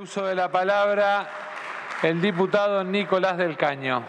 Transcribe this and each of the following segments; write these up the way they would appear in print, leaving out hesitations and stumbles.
Uso de la palabra el diputado Nicolás del Caño.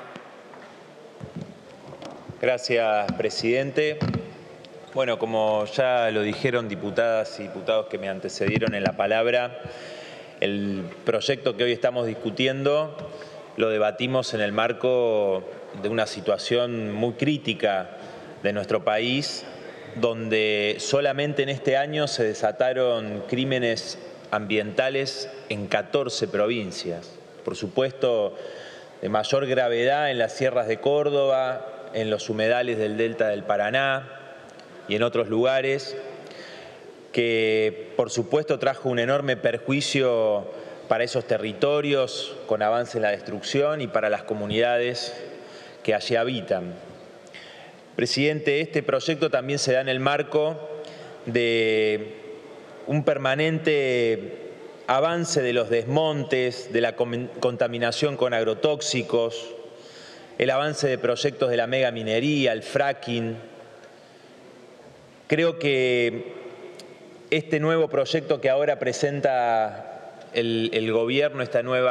Gracias, presidente. Bueno, como ya lo dijeron diputadas y diputados que me antecedieron en la palabra, el proyecto que hoy estamos discutiendo lo debatimos en el marco de una situación muy crítica de nuestro país, donde solamente en este año se desataron crímenes ambientales en 14 provincias. Por supuesto, de mayor gravedad en las sierras de Córdoba, en los humedales del delta del Paraná y en otros lugares, que por supuesto trajo un enorme perjuicio para esos territorios con avance en la destrucción y para las comunidades que allí habitan. Presidente, este proyecto también se da en el marco de un permanente avance de los desmontes, de la contaminación con agrotóxicos, el avance de proyectos de la megaminería, el fracking. Creo que este nuevo proyecto que ahora presenta el gobierno, este nuevo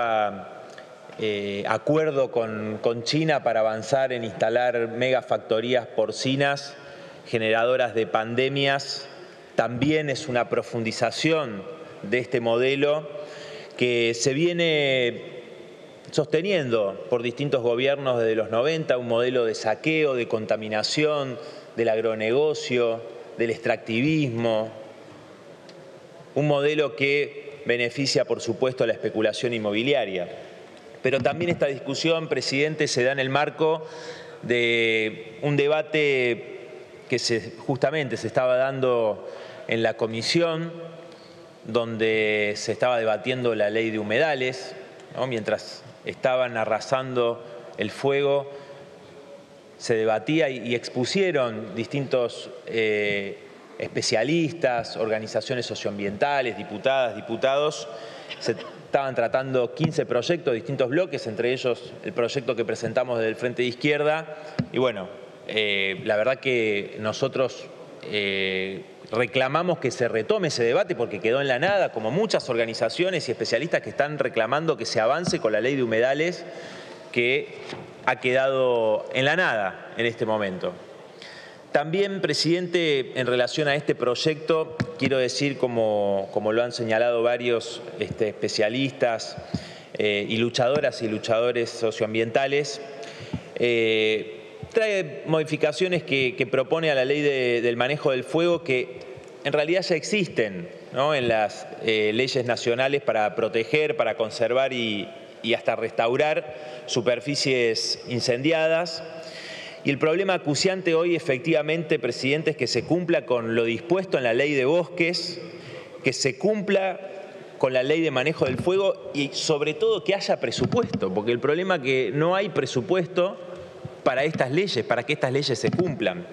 acuerdo con China para avanzar en instalar megafactorías porcinas generadoras de pandemias, también es una profundización de este modelo que se viene sosteniendo por distintos gobiernos desde los 90, un modelo de saqueo, de contaminación, del agronegocio, del extractivismo, un modelo que beneficia, por supuesto, a la especulación inmobiliaria. Pero también esta discusión, presidente, se da en el marco de un debate que justamente se estaba dando en la comisión, donde se estaba debatiendo la ley de humedales, ¿no? Mientras estaban arrasando el fuego, se debatía y expusieron distintos especialistas, organizaciones socioambientales, diputadas, diputados. Se estaban tratando 15 proyectos, distintos bloques, entre ellos el proyecto que presentamos desde el Frente de Izquierda. Y bueno, la verdad que nosotros reclamamos que se retome ese debate porque quedó en la nada, como muchas organizaciones y especialistas que están reclamando que se avance con la ley de humedales, que ha quedado en la nada en este momento. También, presidente, en relación a este proyecto, quiero decir, como lo han señalado varios especialistas y luchadoras y luchadores socioambientales, trae modificaciones que propone a la ley del manejo del fuego que en realidad ya existen, ¿no?, en las leyes nacionales para proteger, para conservar y hasta restaurar superficies incendiadas. Y el problema acuciante hoy, efectivamente, presidente, es que se cumpla con lo dispuesto en la ley de bosques, que se cumpla con la ley de manejo del fuego y sobre todo que haya presupuesto, porque el problema es que no hay presupuesto para estas leyes, para que estas leyes se cumplan.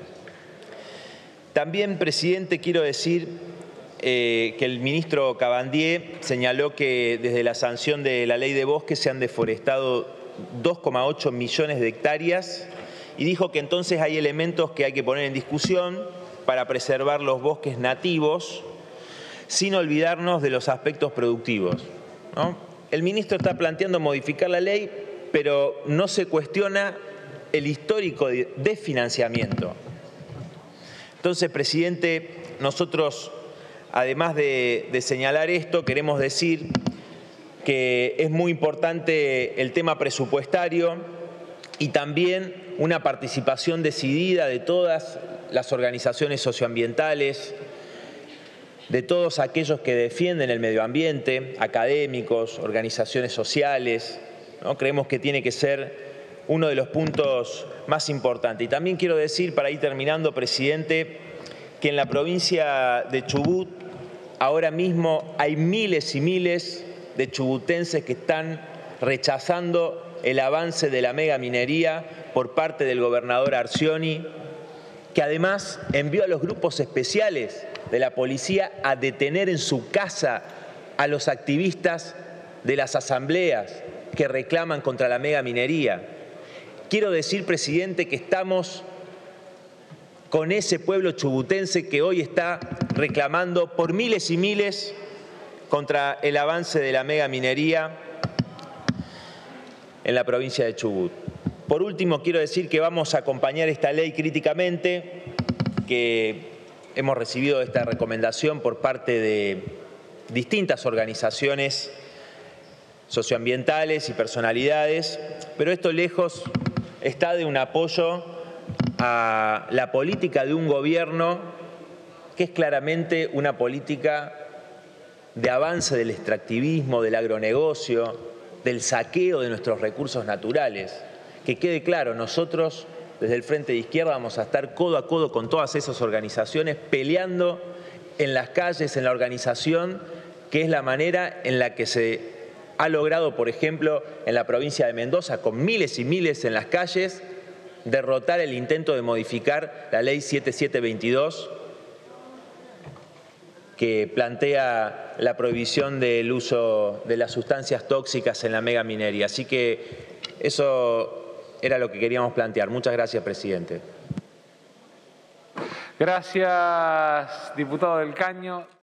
También, presidente, quiero decir que el ministro Cabandier señaló que desde la sanción de la ley de bosques se han deforestado 2,8 millones de hectáreas y dijo que entonces hay elementos que hay que poner en discusión para preservar los bosques nativos sin olvidarnos de los aspectos productivos, ¿no? El ministro está planteando modificar la ley, pero no se cuestiona el histórico de financiamiento. Entonces, presidente, nosotros, además de señalar esto, queremos decir que es muy importante el tema presupuestario y también una participación decidida de todas las organizaciones socioambientales, de todos aquellos que defienden el medio ambiente, académicos, organizaciones sociales, ¿no? Creemos que tiene que ser uno de los puntos más importantes. Y también quiero decir, para ir terminando, presidente, que en la provincia de Chubut ahora mismo hay miles y miles de chubutenses que están rechazando el avance de la megaminería por parte del gobernador Arcioni, que además envió a los grupos especiales de la policía a detener en su casa a los activistas de las asambleas que reclaman contra la megaminería. Quiero decir, presidente, que estamos con ese pueblo chubutense que hoy está reclamando por miles y miles contra el avance de la megaminería en la provincia de Chubut. Por último, quiero decir que vamos a acompañar esta ley críticamente, que hemos recibido esta recomendación por parte de distintas organizaciones socioambientales y personalidades, pero esto lejos está de un apoyo a la política de un gobierno que es claramente una política de avance del extractivismo, del agronegocio, del saqueo de nuestros recursos naturales. Que quede claro, nosotros desde el Frente de Izquierda vamos a estar codo a codo con todas esas organizaciones peleando en las calles, en la organización, que es la manera en la que se ha logrado, por ejemplo, en la provincia de Mendoza, con miles y miles en las calles, derrotar el intento de modificar la ley 7722, que plantea la prohibición del uso de las sustancias tóxicas en la megaminería. Así que eso era lo que queríamos plantear. Muchas gracias, presidente. Gracias, diputado del Caño.